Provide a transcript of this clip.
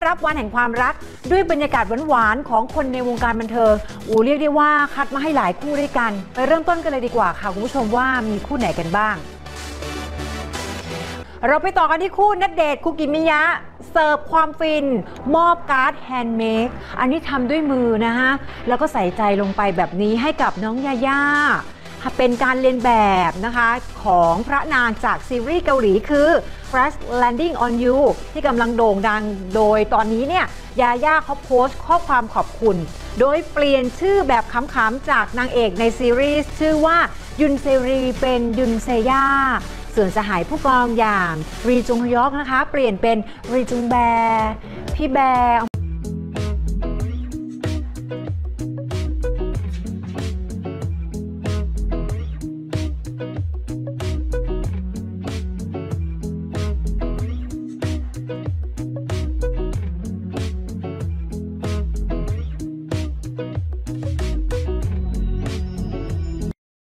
รับวันแห่งความรักด้วยบรรยากาศหวานๆของคนในวงการบันเทิงเรียกได้ว่าคัดมาให้หลายคู่ด้วยกันไปเริ่มต้นกันเลยดีกว่าค่ะคุณผู้ชมว่ามีคู่ไหนกันบ้างเราไปต่อกันที่คู่ณเดชน์ คุกิมิยะเสิร์ฟความฟินมอบการ์ดแฮนด์เมดอันนี้ทำด้วยมือนะฮะแล้วก็ใส่ใจลงไปแบบนี้ให้กับน้องยาย่าเป็นการเลียนแบบนะคะของพระนางจากซีรีส์เกาหลีคือ Crash Landing on You ที่กำลังโด่งดังโดยตอนนี้เนี่ยยาย่าเขาโพสต์ข้อความขอบคุณโดยเปลี่ยนชื่อแบบขำๆจากนางเอกในซีรีส์ชื่อว่ายุนเซรีเป็นยุนเซย่าส่วนสหายผู้กองอย่างรีจุงฮยอกนะคะเปลี่ยนเป็นรีจุงแบพี่แบ